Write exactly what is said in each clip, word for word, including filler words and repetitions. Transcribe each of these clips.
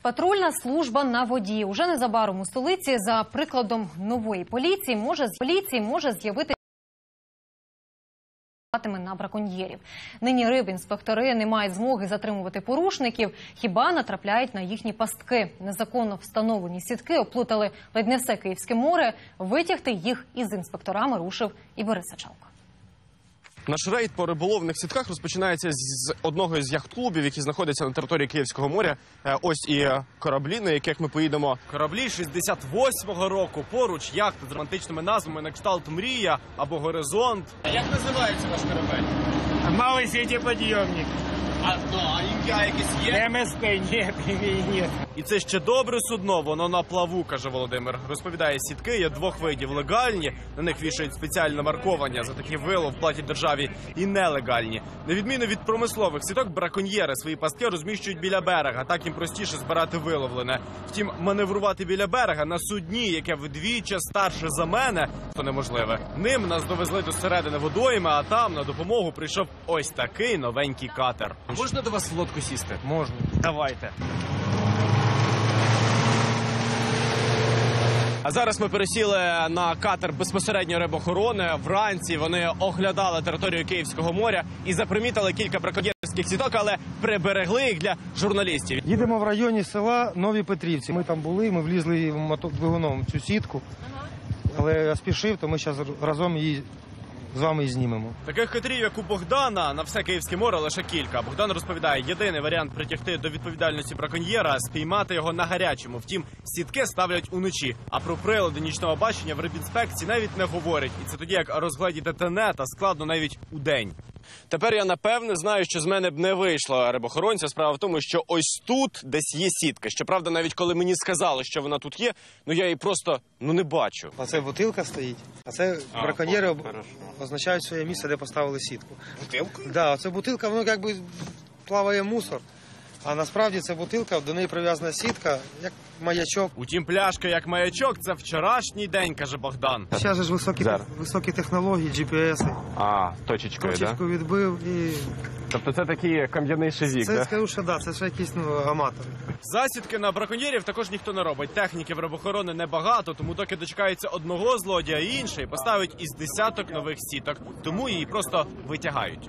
Патрульна служба на воді. Уже незабаром у столиці за прикладом нової поліції може, поліції може з'явити на браконьєрів. Нині рибінспектори не мають змоги затримувати порушників, хіба натрапляють на їхні пастки. Незаконно встановлені сітки оплутали ледь не все Київське море. Витягти їх із інспекторами рушив і Борис Сачалко. Наш рейд по риболовних сітках розпочинається з одного із яхт-клубів, які знаходяться на території Київського моря. Ось і кораблі, на яких ми поїдемо. Кораблі шістдесят восьмого року. Поруч яхти з романтичними назвами на кшталт «Мрія» або «Горизонт». Як називається ваш корабель? Малий сітєподйомник. А, ну, а ім'я якесь є? Ем Ес Пе, ні, ім'я ні. І це ще добре судно, воно на плаву, каже Володимир. Розповідає, сітки є двох видів: легальні, на них вішають спеціальне маркування, за такі вилов платять державі, і нелегальні. На відміну від промислових сіток, браконьєри свої пастки розміщують біля берега, так їм простіше збирати виловлене. Втім, маневрувати біля берега на судні, яке вдвічі старше за мене, то неможливе. Ним нас довезли до середини водойми, а там на допомогу прийшов ось такий новенький катер. Можна до вас в лодку сісти? Можна. Давайте. А зараз ми пересіли на катер безпосередньо рибоохорони. Вранці вони оглядали територію Київського моря і запримітили кілька браконьєрських сіток, але приберегли їх для журналістів. Їдемо в районі села Нові Петрівці. Ми там були, ми влізли мотодвигуном в цю сітку, але я спішив, то ми зараз разом її з вами і знімемо. Таких катерів, як у Богдана, на все Київське море лише кілька. Богдан розповідає, єдиний варіант притягти до відповідальності браконьєра – спіймати його на гарячому. Втім, сітки ставлять уночі. А про прилади нічного бачення в рибінспекції навіть не говорять. І це тоді, як розгледіти тенета, складно навіть удень. Тепер я напевне знаю, що з мене б не вийшло рибоохоронця. Справа в тому, що ось тут десь є сітка. Щоправда, навіть коли мені сказали, що вона тут є, ну я її просто ну не бачу. А це бутилка стоїть, а це А, браконьєри о, означають своє місце, де поставили сітку. Бутилку? Так, да, це бутилка, воно якби плаває мусор. А насправді це бутилка, до неї прив'язана сітка, як маячок. Утім, пляшка як маячок – це вчорашній день, каже Богдан. Зараз ж високі, високі технології, джі пі ес. А, точечкою, так? Точечку відбив і... Тобто це такий кам'яний шизік, Це, да? скажу, що да, це ж якісь ну, аматори. Засідки на браконьєрів також ніхто не робить. Техніки в рибоохорони небагато, тому доки дочекається одного злодія, інший поставить із десяток нових сіток. Тому її просто витягають.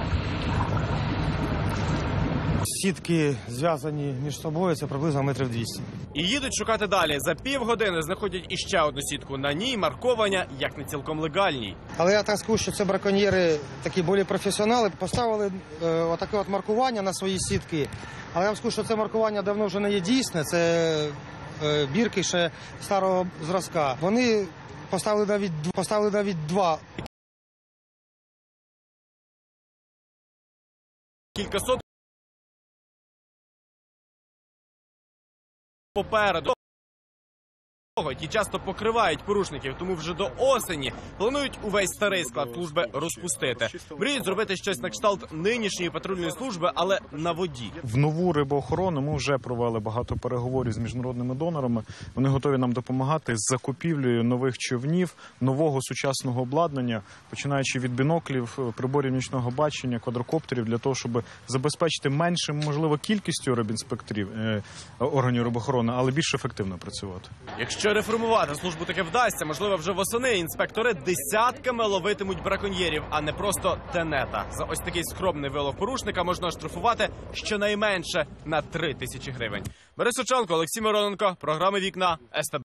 Сітки зв'язані між собою, це приблизно метрів двісті. І їдуть шукати далі. За півгодини знаходять іще одну сітку. На ній марковання як не цілком легальній. Але я так скажу, що це браконьєри, такі більш професіонали, поставили е, отаке от маркування на свої сітки. Але я вам скажу, що це маркування давно вже не є дійсне, це е, бірки ще старого зразка. Вони поставили навіть, поставили навіть два. Кількасот попереду. Ті часто покривають порушників, тому вже до осені планують увесь старий склад служби розпустити. Мріють зробити щось на кшталт нинішньої патрульної служби, але на воді. В нову рибоохорону ми вже провели багато переговорів з міжнародними донорами. Вони готові нам допомагати з закупівлею нових човнів, нового сучасного обладнання, починаючи від біноклів, приборів нічного бачення, квадрокоптерів, для того, щоб забезпечити меншим, можливо, кількістю рибінспекторів, е, органів рибоохорони, але більш ефективно працювати. Якщо реформувати службу таки вдасться, можливо, вже восени інспектори десятками ловитимуть браконьєрів, а не просто тенета. За ось такий скромний вилов порушника можна оштрафувати щонайменше на три тисячі гривень. Борис Сачалко, Олексій Мироненко, програма «Вікна», ес те бе.